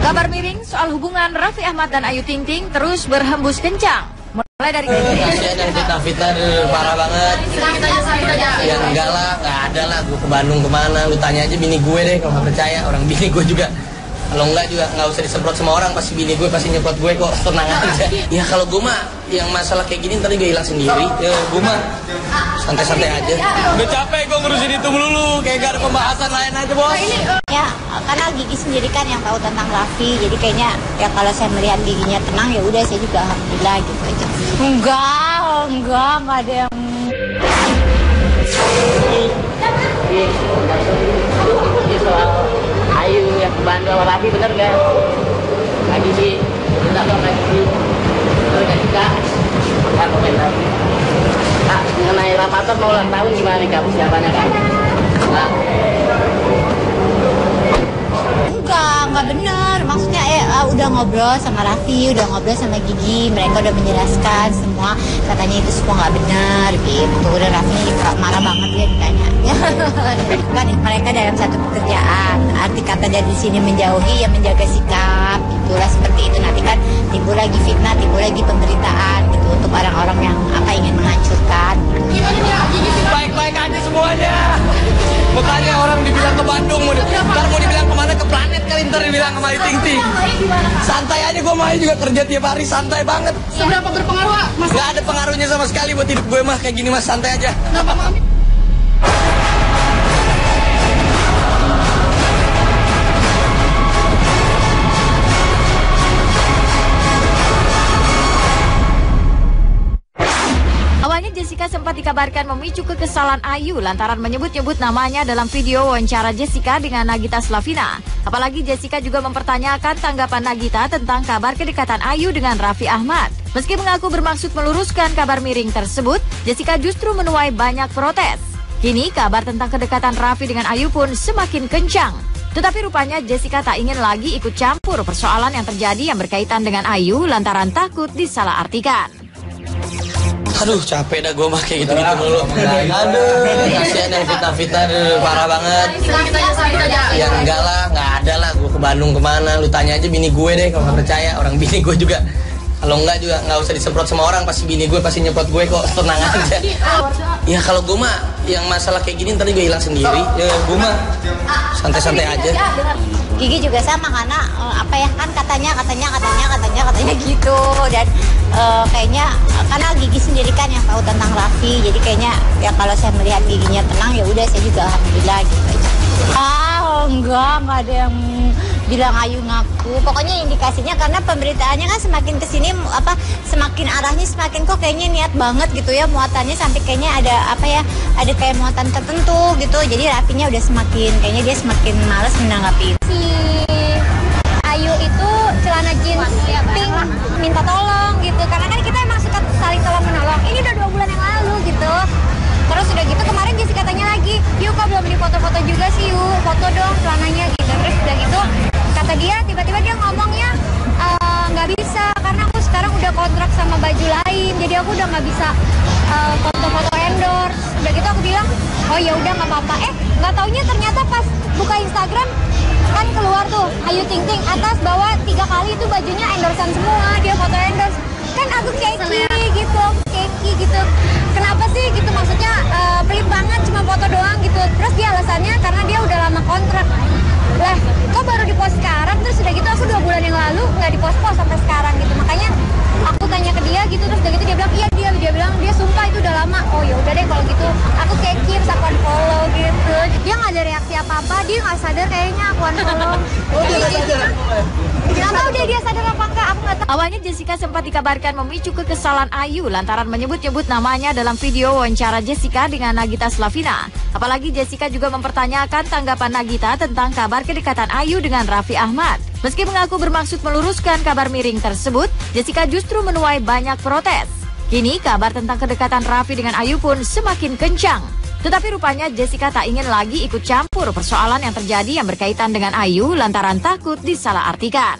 Kabar miring soal hubungan Raffi Ahmad dan Ayu Ting Ting terus berhembus kencang. Mulai dari kasihan yang fitnah parah banget. Ya enggak lah, nggak ada lah. Gue ke Bandung kemana? Lu tanya aja bini gue deh kalau nggak percaya. Orang bini gue juga. Kalau enggak juga nggak usah disemprot sama orang, pasti bini gue pasti nyemprot gue kok, tenang aja. Ya kalau gue mah yang masalah kayak gini ntar juga hilang sendiri. Ya gue mah santai-santai aja. Udah capek gue ngurusin itu melulu, kayak gak ada pembahasan lain aja bos. Ya karena Gigi sendiri kan yang tahu tentang Raffi, jadi kayaknya ya kalau saya melihat Giginya tenang ya udah saya juga alhamdulillah gitu aja. Enggak ada yang. Ini soal Ayu yang ke Bandung sama Raffi bener gak? Lagi sih, bener dong lagi sih. Bener gak juga? Gak komentar. Kak, mengenai Rapator mau ulang tahun gimana nih Kak persiapannya Kak? Enggak benar. Maksudnya udah ngobrol sama Raffi, udah ngobrol sama Gigi, mereka udah menjelaskan semua, katanya itu semua nggak benar gitu. Udah Raffi marah banget dia ditanya. Kan mereka dalam satu pekerjaan. Arti kata dari sini menjauhi ya menjaga sikap, itulah seperti itu. Nanti kan timbul lagi fitnah, timbul lagi pemberitaan gitu untuk orang-orang yang ingin menghancurkan. Baik-baik aja semuanya. Makanya orang dibilang ke Bandung, ntar mau dibilang kemana, ke planet kali ntar dibilang sama Ayu Ting Ting. Santai aja, gue mah juga kerja tiap hari, santai banget. Seberapa berpengaruh Mas? Gak ada pengaruhnya sama sekali buat hidup gue mah, kayak gini mas, santai aja. awalnya Jessica sempat dikabarkan memicu kekesalan Ayu lantaran menyebut-nyebut namanya dalam video wawancara Jessica dengan Nagita Slavina. Apalagi Jessica juga mempertanyakan tanggapan Nagita tentang kabar kedekatan Ayu dengan Raffi Ahmad. Meski mengaku bermaksud meluruskan kabar miring tersebut, Jessica justru menuai banyak protes. Kini kabar tentang kedekatan Raffi dengan Ayu pun semakin kencang. Tetapi rupanya Jessica tak ingin lagi ikut campur persoalan yang terjadi yang berkaitan dengan Ayu lantaran takut disalahartikan. Aduh capek dah gue mah kayak gitu-gitu mulu. Aduh kasihan yang fitnah parah banget. Ya enggak lah, nggak ada lah. Gue ke Bandung kemana? Lu tanya aja bini gue deh kalau nggak percaya. Orang bini gue juga. Kalau enggak juga nggak usah disemprot sama orang, pasti bini gue pasti nyemprot gue kok, tenang aja. Ya kalau gue mah yang masalah kayak gini ntar juga hilang sendiri. Ya gue mah santai-santai aja. Gigi juga sama karena kan katanya gitu. Dan kayaknya karena Gigi sendiri kan yang tahu tentang Raffi, jadi kayaknya ya kalau saya melihat Giginya tenang ya udah saya juga alhamdulillah gitu aja. Enggak ada yang bilang Ayu ngaku. Pokoknya indikasinya karena pemberitaannya kan semakin kesini semakin arahnya semakin kok kayaknya niat banget gitu ya, muatannya sampai kayaknya ada ada kayak muatan tertentu gitu. Jadi Raffinya udah kayaknya dia semakin malas menanggapi. Si Ayu itu celana jeans pink minta tolong gitu, karena kan kita emang suka saling tolong menolong. Ini udah 2 bulan yang lalu gitu. Terus udah gitu kemarin Jessica tanya lagi, "Yu kok belum di foto-foto juga sih Yu, foto dong celananya gitu." Terus udah gitu kata dia, tiba-tiba dia ngomongnya nggak bisa karena aku sekarang udah kontrak sama baju lain, jadi aku udah nggak bisa foto-foto endorse. Udah gitu aku bilang, "Oh ya udah nggak apa-apa." Nggak taunya ternyata pas buka Instagram kan keluar tuh Ayu Ting Ting atas bawah 3 kali itu bajunya endorsean semua, dia foto endorse. Kan aku keki gitu. Kenapa sih gitu, maksudnya pelit banget cuma foto doang gitu. Terus dia alasannya karena dia udah lama kontrak. Lah, kok baru di-post sekarang? Terus udah gitu aku 2 bulan yang lalu nggak di-post sampai sekarang gitu. Makanya aku tanya ke dia gitu, terus udah gitu dia bilang iya dia bilang dia sumpah itu udah lama. Oh ya udah deh kalau gitu aku keki terus aku unfollow gitu. Dia nggak ada reaksi apa-apa, dia nggak sadar kayaknya aku unfollow. Nggak tahu dia sadar apa enggak, aku nggak tahu. Awalnya Jessica sempat dikabarkan memicu kekesalan Ayu lantaran menyebut-nyebut namanya dalam video wawancara Jessica dengan Nagita Slavina. Apalagi Jessica juga mempertanyakan tanggapan Nagita tentang kabar kedekatan Ayu dengan Raffi Ahmad. Meski mengaku bermaksud meluruskan kabar miring tersebut, Jessica justru menuai banyak protes. Kini kabar tentang kedekatan Raffi dengan Ayu pun semakin kencang. Tetapi rupanya Jessica tak ingin lagi ikut campur persoalan yang terjadi yang berkaitan dengan Ayu lantaran takut disalahartikan.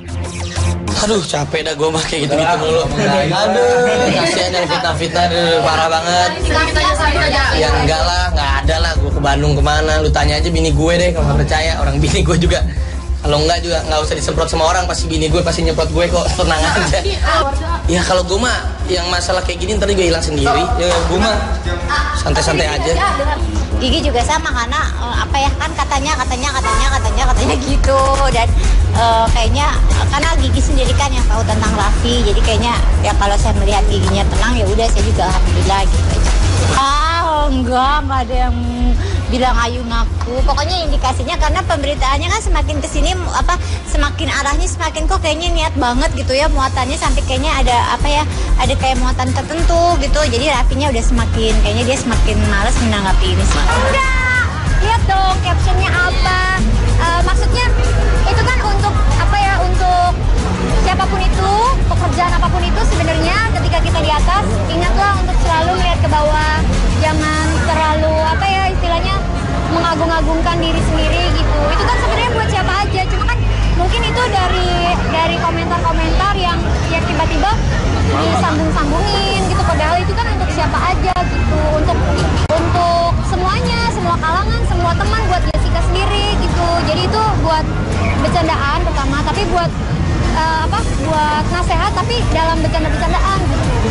Aduh capek dah gue mah kayak gitu-gitu mulu. Aduh kasihan yang fitnah parah banget. Ya enggak lah, nggak ada lah. Gue ke Bandung kemana? Lu tanya aja bini gue deh kalau nggak percaya. Orang bini gue juga. Kalau enggak juga nggak usah disemprot sama orang, pasti bini gue pasti nyemprot gue kok, tenang aja. Ya kalau gue mah yang masalah kayak gini ntar juga hilang sendiri. Ya gue mah santai-santai aja. Gigi juga sama karena apa ya kan katanya gitu dan kayaknya karena Gigi sendiri kan yang tahu tentang Raffi, jadi kayaknya ya kalau saya melihat giginya tenang ya udah saya juga alhamdulillah gitu aja. Enggak ada yang bilang Ayu ngaku. Pokoknya indikasinya karena pemberitaannya kan semakin kesini semakin arahnya semakin kok kayaknya niat banget gitu ya muatannya sampai kayaknya ada kayak muatan tertentu gitu. Jadi Raffinya udah kayaknya dia semakin malas menanggapi ini sih. Enggak, lihat dong captionnya apa. Maksudnya itu kan untuk untuk siapapun itu, pekerjaan apapun itu sebenarnya ketika kita di atas ingatlah untuk selalu melihat ke bawah, jangan terlalu istilahnya mengagung-agungkan diri sendiri gitu. Itu kan sebenarnya buat siapa aja, cuma kan mungkin itu dari komentar-komentar yang tiba-tiba disambung-sambungin gitu, padahal itu kan untuk siapa aja gitu, untuk semuanya, semua kalangan, semua teman, buat Jessica sendiri gitu. Jadi itu buat bercandaan pertama, tapi buat buat nasehat tapi dalam bercanda-bercandaan gitu.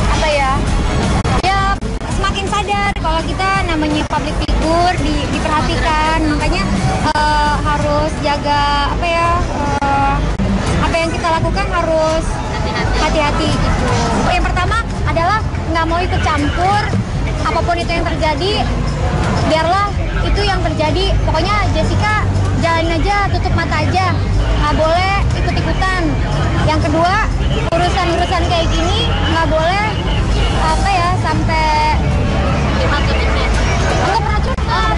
Ya semakin sadar kalau kita namanya public figure diperhatikan, makanya harus jaga apa yang kita lakukan harus hati-hati gitu. Yang pertama adalah nggak mau ikut campur apapun itu yang terjadi, biarlah itu yang terjadi. Pokoknya Jessica jalanin aja, tutup mata aja, nggak boleh ikut-ikutan. Yang kedua, urusan-urusan kayak gini nggak boleh sampai nggak pernah curhat.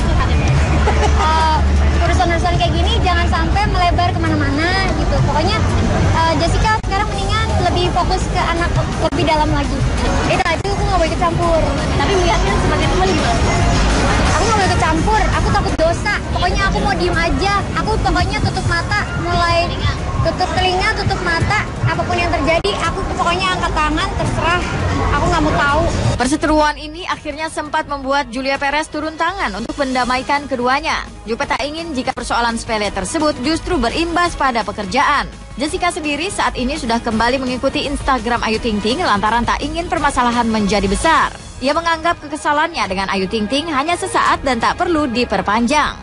Urusan-urusan kayak gini jangan sampai melebar kemana-mana gitu. Pokoknya Jessica sekarang mendingan lebih fokus ke anak lebih dalam lagi. Itu aku nggak boleh ikut campur. Tapi melihatnya sebagai teman gimana? Aku nggak boleh ikut campur. Aku takut dosa. Pokoknya aku mau diem aja. Aku pokoknya tutup mata, mulai tutup telinga, tutup mata. Apapun yang terjadi, aku pokoknya angkat tangan, terserah. Aku nggak mau tahu. Perseteruan ini akhirnya sempat membuat Julia Perez turun tangan untuk mendamaikan keduanya. Jupe tak ingin jika persoalan sepele tersebut justru berimbas pada pekerjaan. Jessica sendiri saat ini sudah kembali mengikuti Instagram Ayu Ting Ting lantaran tak ingin permasalahan menjadi besar. Ia menganggap kekesalannya dengan Ayu Ting Ting hanya sesaat dan tak perlu diperpanjang.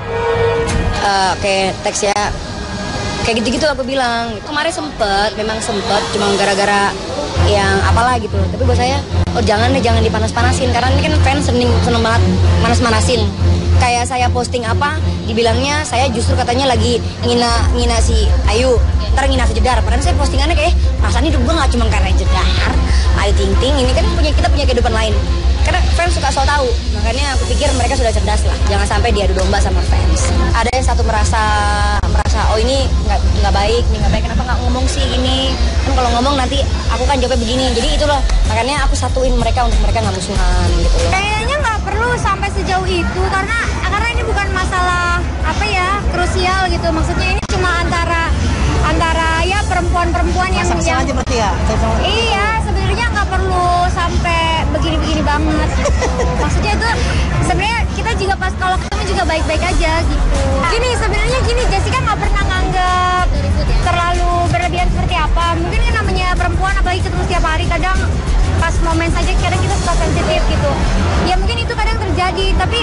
Kayak teks ya, kayak gitu-gitu aku bilang. Kemarin memang sempet, cuma gara-gara yang apalah gitu. Tapi buat saya, jangan dipanas-panasin, karena ini kan fans seneng banget manas-manasin. Kayak saya posting apa, dibilangnya saya justru katanya lagi ngina si Ayu, ntar ngina si Jedar. Padahal saya postingannya kayak, perasaan hidup gue gak cuma karena Jedar, Ayu Ting Ting, ini kan kita punya kehidupan lain. Karena fans suka so tahu, makanya aku pikir mereka sudah cerdas lah. Jangan sampai diadu domba sama fans. Ada yang satu merasa oh ini nggak baik, kenapa nggak ngomong sih ini? Kan kalau ngomong nanti aku kan jawabnya begini. Jadi itu loh, makanya aku satuin mereka untuk mereka nggak musuhan gitu loh. Kayaknya nggak perlu sampai sejauh itu karena ini bukan masalah krusial gitu. Maksudnya ini cuma antara ya perempuan-perempuan yang aja berarti ya. Iya, sebenarnya nggak perlu sampai begini-begini banget. Maksudnya itu sebenarnya kita juga pas kalau ketemu juga baik-baik aja gitu. Sebenarnya Jessica nggak pernah nganggap terlalu berlebihan seperti apa. Mungkin kan namanya perempuan apalagi ketemu setiap hari, kadang pas momen saja kadang kita suka sensitif gitu. Ya mungkin itu kadang terjadi, tapi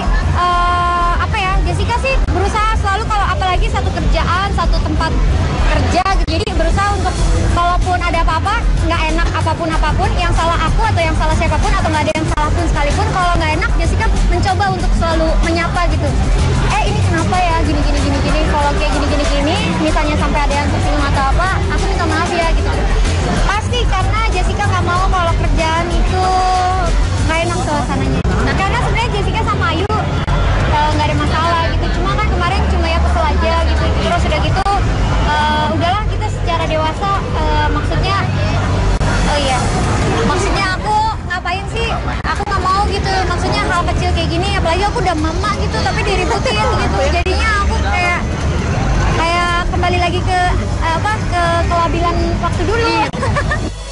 Jessica sih berusaha selalu kalau apalagi satu kerjaan, satu tempat kerja gitu. Jadi berusaha untuk kalaupun ada apa-apa, nggak enak apapun yang salah aku atau yang salah siapapun atau nggak ada yang salah pun sekalipun, kalau nggak enak Jessica mencoba untuk selalu menyapa gitu. Ini kenapa ya gini. Kalau kayak gini, misalnya sampai ada yang tersinggung atau apa, aku minta maaf ya gitu. Pasti karena Jessica nggak mau kalau kerjaan itu nggak enak suasananya. Karena sebenarnya Jessica sama Ayu nggak ada masalah gitu, cuma kan kemarin cuma ya kesel aja gitu. Terus udah gitu udahlah kita secara dewasa maksudnya aku ngapain sih, aku nggak mau gitu. Maksudnya hal kecil kayak gini, apalagi aku udah mama gitu tapi diributin gitu. Jadinya aku kayak kembali lagi ke kelabilan waktu dulu.